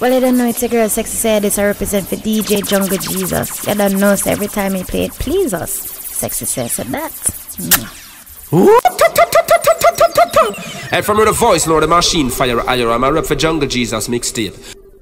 Well, you don't know it's a girl Sexy said this I represent for DJ Jungle Jesus. You don't know so every time he play it please us. Sexy says that. Hey, from the voice, Lord, the machine fire higher. I'm a rep for Jungle Jesus mixtape.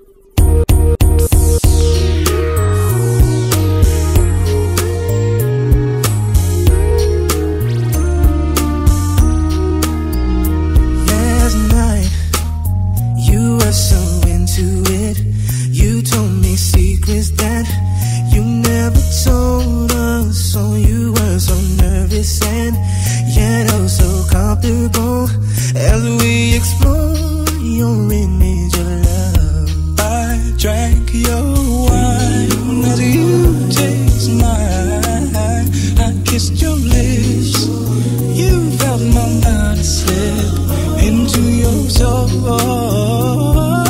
Last night, you were so into it. You told me secrets that you never told us. So you were so nervous and yet oh so comfortable as we explore your image of love. I drank your wine as you taste mine. I kissed your lips. You felt my mind slip into your soul.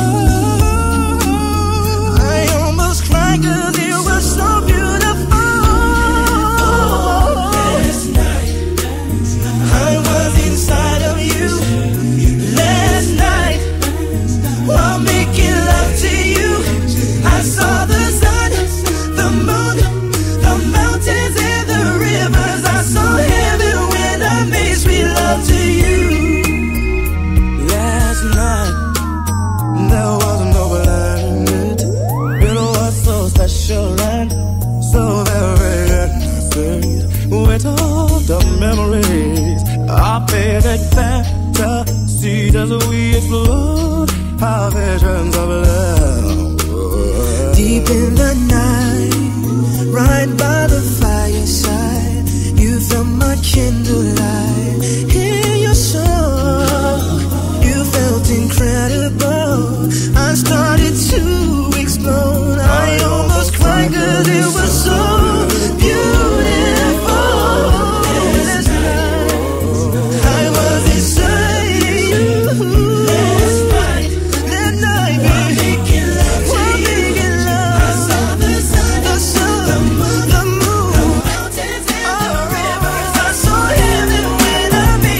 I almost cried 'cause it was so beautiful. Last night I was inside of you. Last night while making love to you, I saw the sun, the moon, the mountains and the rivers. I saw heaven when I made sweet love to you. Last night there was no blind. It was so special and so very innocent. With all the memories our favorite fantasies as we explored our visions of love. Deep in the night, right by the fireside, you felt my candlelight. Hear your song, you felt incredible. I started to explode. I almost cried 'cause it was so beautiful. I was inside you. Last night, while making love to you, I saw the sun, the moon, the mountains and the rivers. I saw heaven when I made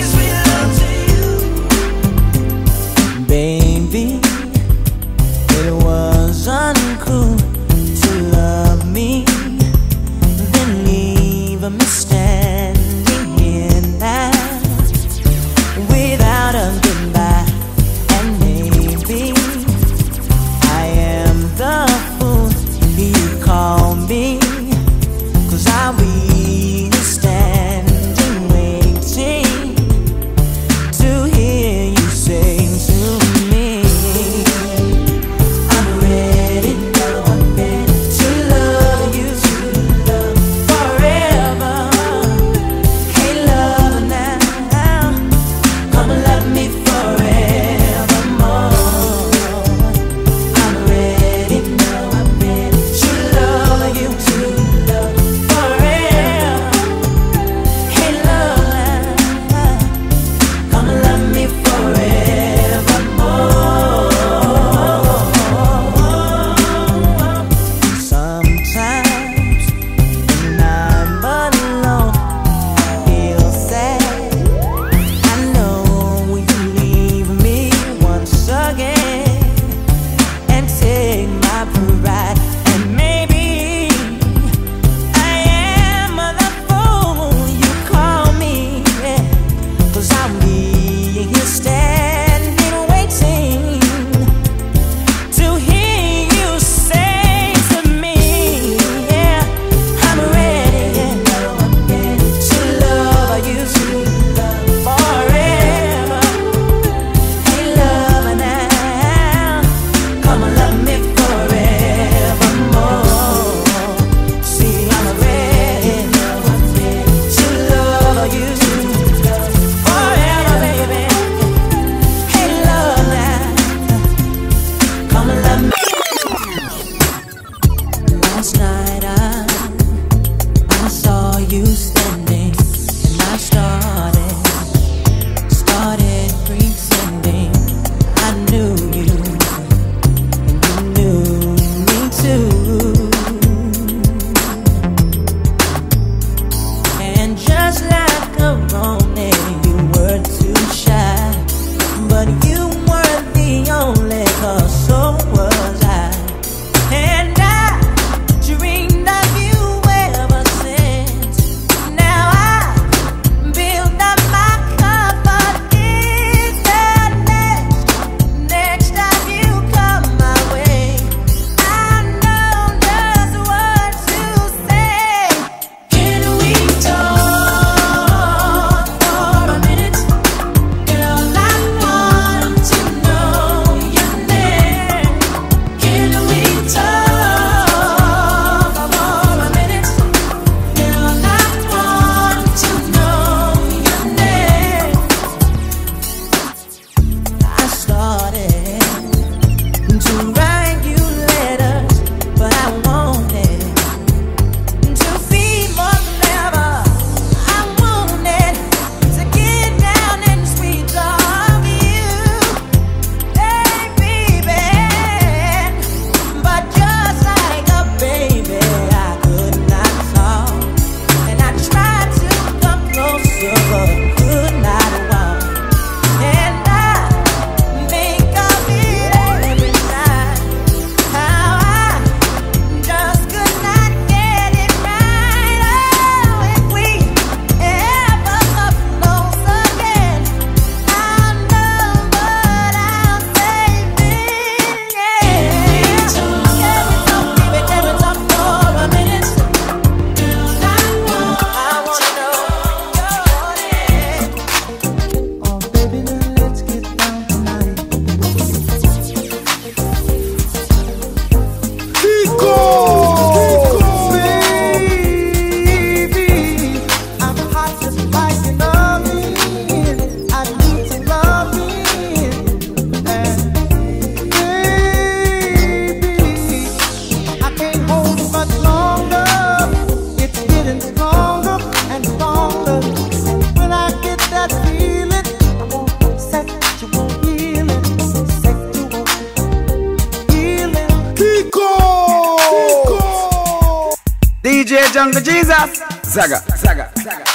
DJ Jungle Jesus. Zaga, Zaga, Zaga.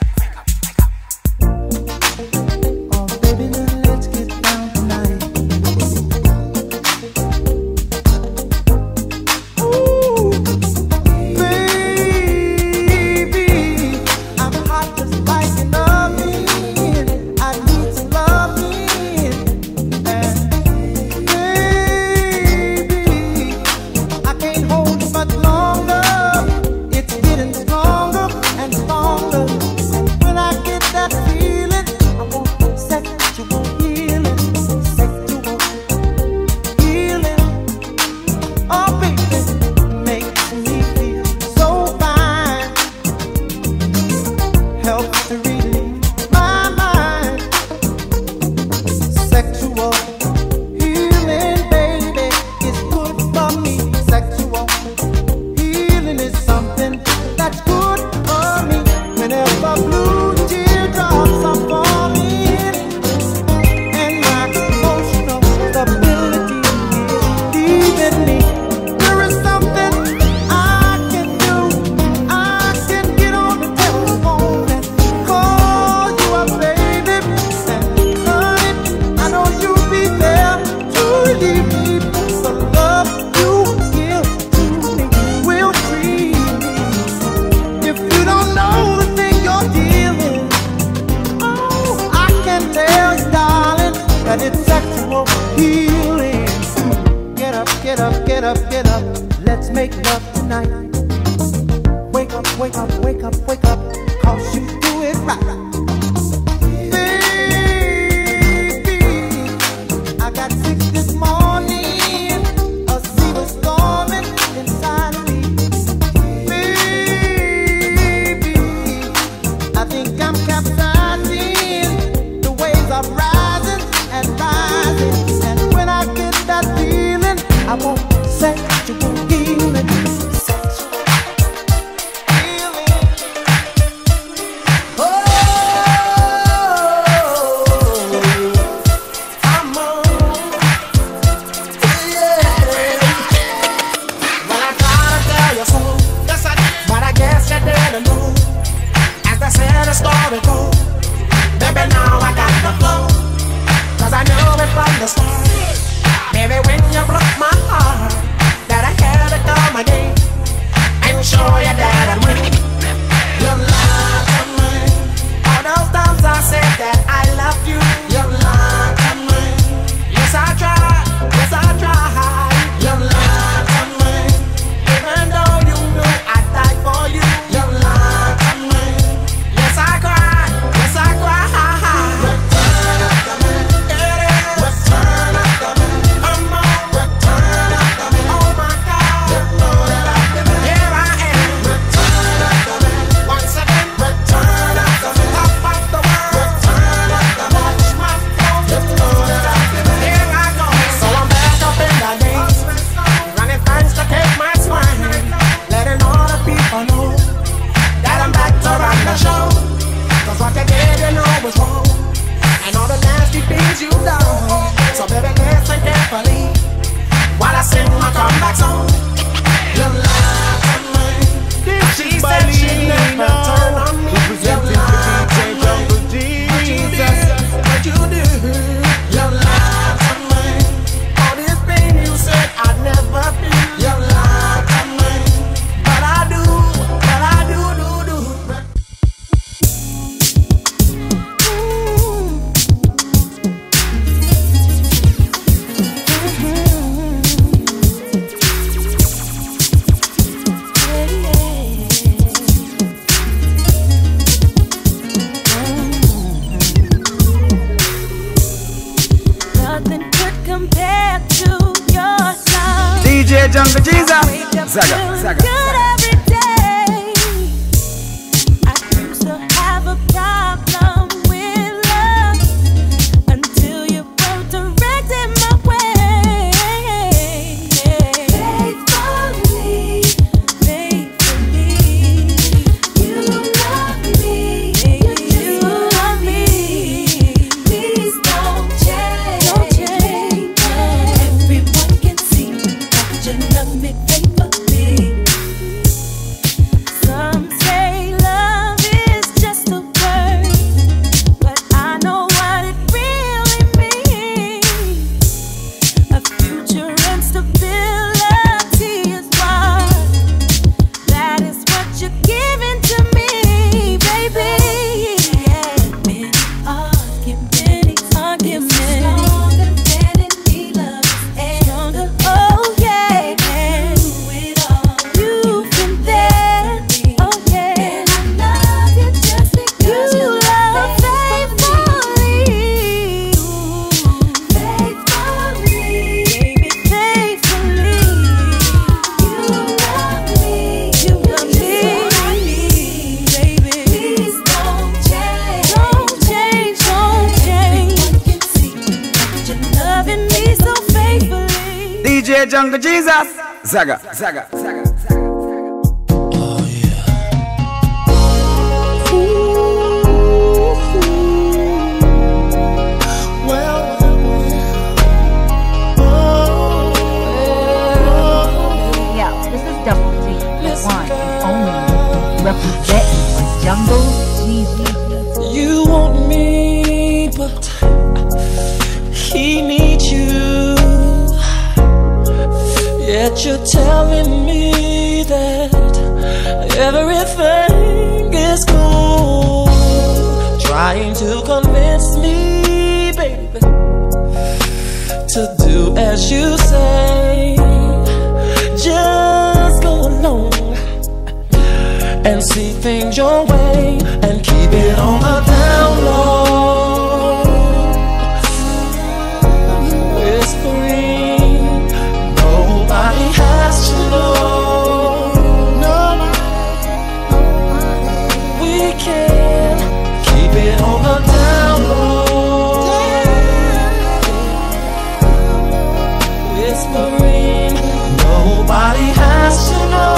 Oh, baby, let's get down tonight. Ooh, baby, I'm hot just like an oven. I need some loving. And baby, I can't hold it much longer. It's getting stronger and stronger. When I get that feeling, I want sexual healing, sexual healing. Oh, baby, makes me feel so fine. Helps to relieve my mind. Sexual healing, baby, is good for me. Sexual healing is something that's good for me. Whenever blue teardrops are falling and my emotional stability is leaving me, there is something I can do. I can get on the telephone and call you up, baby. And honey, I know you'll be there to relieve me. The love you give to me will free me. If you don't know the thing you're dealing, oh, I can tell you, darling, that it's sexual healing. Get up, get up, get up, get up. Let's make love tonight. Wake up, wake up, wake up, wake up. 'Cause you do it right. Baby, I got sick this morning. A sea was storming inside of me. Baby, I think I'm capsizing. The waves are rising and rising. And when I get that feeling, I want sexual healing. Sexual healing. Jungle Jesus. Zaga, Zaga, Zaga. DJ Jungle Jesus. Zaga, Zaga, Zaga, Zaga. Oh yeah. Well. Yeah, this is Double D, the one and only representing for Jungle Jesus. You want me, but he needs you. Yet you're telling me that everything is cool, trying to convince me, baby, to do as you say. Just go along and see things your way and keep it on the down low. Whispering, nobody has to know. We can keep it on the down low. Whispering, nobody has to know.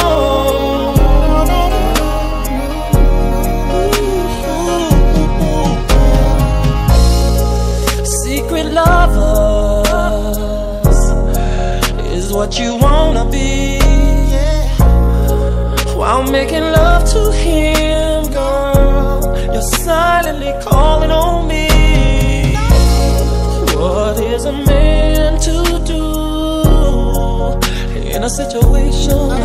Secret lovers is what you wanna be, while making love to him, girl, you're silently calling on me. What is a man to do in a situation